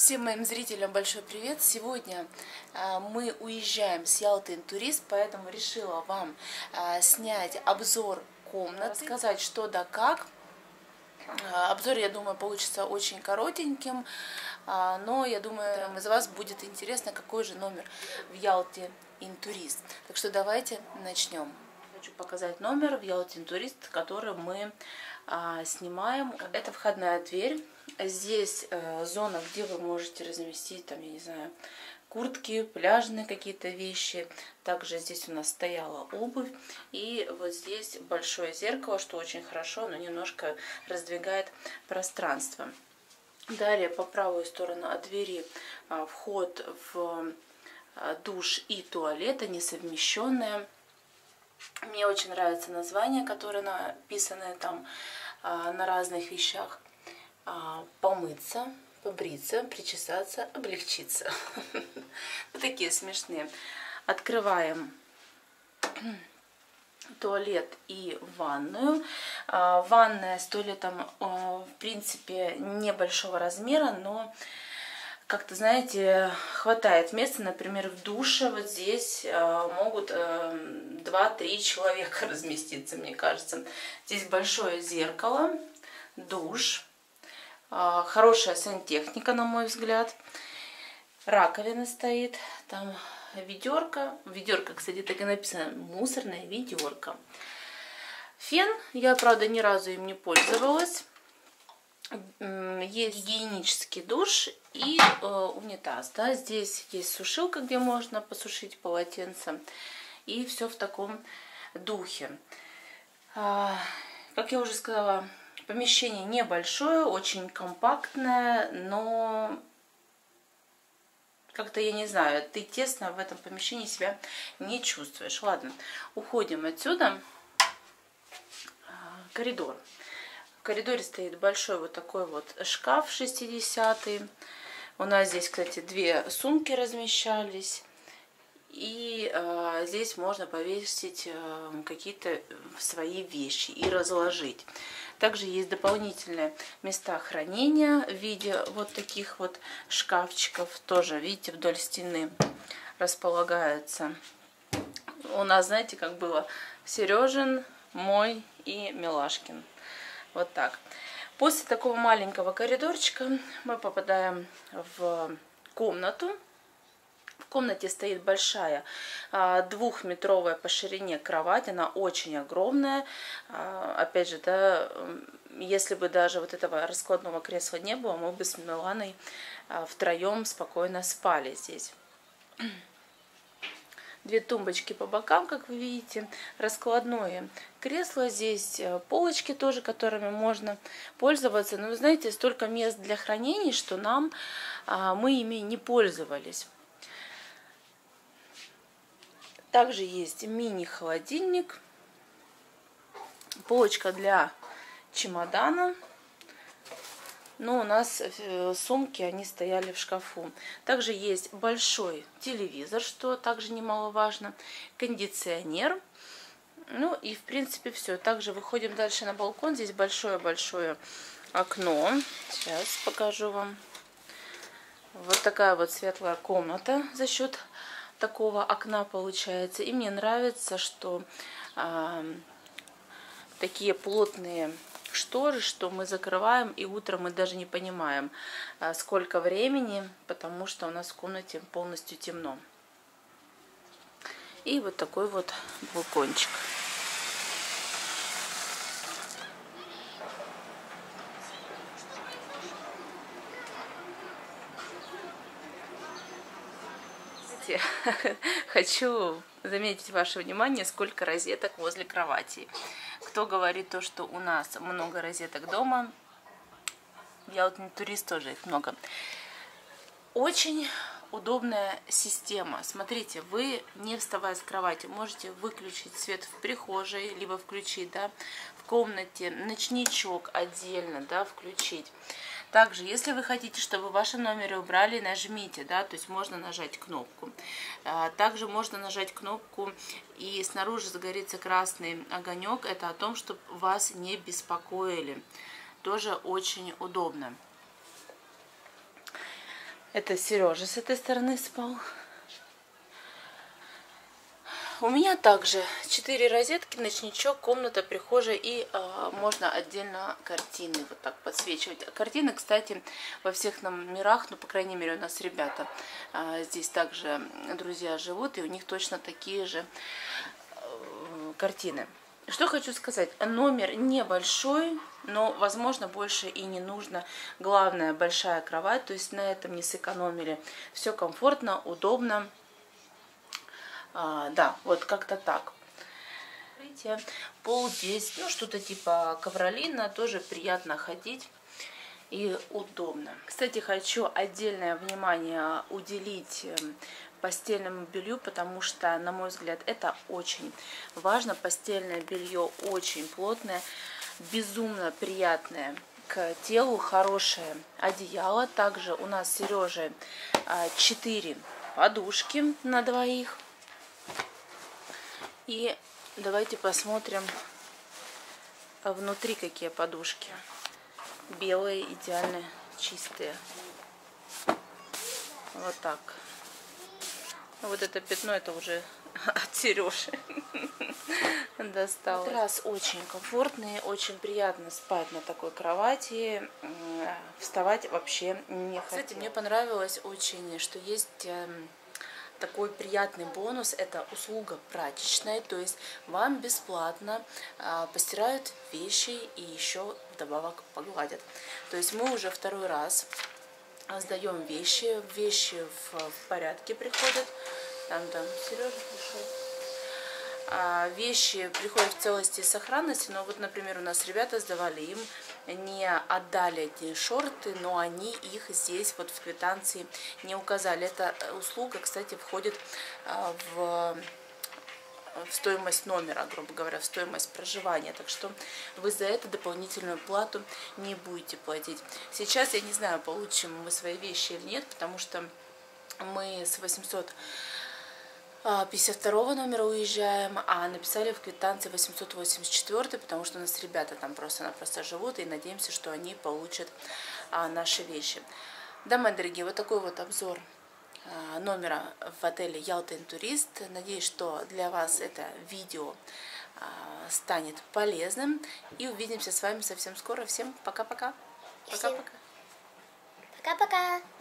Всем моим зрителям большой привет! Сегодня мы уезжаем с Ялты Интурист, поэтому решила вам снять обзор комнат, сказать что да как. Обзор, я думаю, получится очень коротеньким, но я думаю, из вас будет интересно, какой же номер в Ялте Интурист. Так что давайте начнем. Хочу показать номер в Ялте Интурист, который мы снимаем. Это входная дверь. Здесь зона, где вы можете разместить, там, я не знаю, куртки, пляжные какие-то вещи. Также здесь у нас стояла обувь. И вот здесь большое зеркало, что очень хорошо, но немножко раздвигает пространство. Далее по правую сторону от двери вход в душ и туалет, они совмещенные. Мне очень нравится название, которое написано там на разных вещах. Помыться, побриться, причесаться, облегчиться. Вот такие смешные. Открываем туалет и ванную. Ванная с туалетом, в принципе, небольшого размера, но как-то, знаете, хватает места. Например, в душе вот здесь могут 2-3 человека разместиться, мне кажется. Здесь большое зеркало, душ. Хорошая сантехника, на мой взгляд. Раковина стоит. Там ведерко. Ведерко, кстати, так и написано. Мусорное ведерко. Фен. Я, правда, ни разу им не пользовалась. Есть гигиенический душ и унитаз. Да? Здесь есть сушилка, где можно посушить полотенце. И все в таком духе. Как я уже сказала, помещение небольшое, очень компактное, но как-то, я не знаю, ты тесно в этом помещении себя не чувствуешь. Ладно, уходим отсюда. Коридор. В коридоре стоит большой вот такой вот шкаф 60-й. У нас здесь, кстати, 2 сумки размещались. И здесь можно повесить какие-то свои вещи и разложить. Также есть дополнительные места хранения в виде вот таких вот шкафчиков. Тоже, видите, вдоль стены располагаются. У нас, знаете, как было? Сережин, мой и Милашкин. Вот так. После такого маленького коридорчика мы попадаем в комнату. В комнате стоит большая 2-метровая по ширине кровать. Она очень огромная. Опять же, да, если бы даже вот этого раскладного кресла не было, мы бы с Миланой втроем спокойно спали здесь. 2 тумбочки по бокам, как вы видите, раскладное кресло. Здесь полочки тоже, которыми можно пользоваться. Но вы знаете, столько мест для хранения, что мы ими не пользовались. Также есть мини-холодильник, полочка для чемодана. Но у нас сумки, они стояли в шкафу. Также есть большой телевизор, что также немаловажно, кондиционер. Ну и в принципе все. Также выходим дальше на балкон. Здесь большое-большое окно. Сейчас покажу вам. Вот такая вот светлая комната за счет такого окна получается. И мне нравится, что такие плотные шторы, что мы закрываем, и утром мы даже не понимаем, сколько времени, потому что у нас в комнате полностью темно. И вот такой вот балкончик. Хочу заметить ваше внимание, сколько розеток возле кровати. Кто говорит то, что у нас много розеток дома, в Ялте Интурист тоже их много. Очень удобная система. Смотрите, вы, не вставая с кровати, можете выключить свет в прихожей, либо включить, да, в комнате, ночничок отдельно, да, включить. Также, если вы хотите, чтобы в вашем номере убрали, нажмите, да, то есть можно нажать кнопку. Также можно нажать кнопку, и снаружи загорится красный огонек. Это о том, чтобы вас не беспокоили. Тоже очень удобно. Это Сережа с этой стороны спал. У меня также 4 розетки, ночничок, комната, прихожая и можно отдельно картины вот так подсвечивать. Картины, кстати, во всех нам мирах, ну, по крайней мере, у нас ребята здесь также, друзья, живут, и у них точно такие же картины. Что хочу сказать, номер небольшой, но, возможно, больше и не нужно. Главное, большая кровать, то есть на этом не сэкономили. Все комфортно, удобно. Да, вот как-то так. Пол здесь, ну, что-то типа ковролина, тоже приятно ходить и удобно. Кстати, хочу отдельное внимание уделить постельному белью, потому что, на мой взгляд, это очень важно. Постельное белье очень плотное, безумно приятное к телу, хорошее одеяло. Также у нас с Сережей 4 подушки на двоих. И давайте посмотрим внутри какие подушки. Белые, идеально чистые. Вот так. Вот это пятно, это уже от Сережи досталось. Матрас очень комфортный, очень приятно спать на такой кровати. Вставать вообще не хотелось. Кстати, мне понравилось очень, что есть такой приятный бонус, это услуга прачечная, то есть вам бесплатно постирают вещи и еще вдобавок погладят. То есть мы уже второй раз сдаем вещи в порядке приходят. Там Сережа пришел. Вещи приходят в целости и сохранности, но вот, например, у нас ребята сдавали, им не отдали эти шорты, но они их здесь вот в квитанции не указали. Эта услуга, кстати, входит в стоимость номера, грубо говоря, в стоимость проживания. Так что вы за это дополнительную плату не будете платить. Сейчас я не знаю, получим мы свои вещи или нет, потому что мы с 852 номера уезжаем, а написали в квитанции 884, потому что у нас ребята там просто-напросто живут, и надеемся, что они получат наши вещи. Да, мои дорогие, вот такой вот обзор номера в отеле Ялта Интурист. Надеюсь, что для вас это видео станет полезным. И увидимся с вами совсем скоро. Всем пока-пока. Пока-пока. Пока-пока.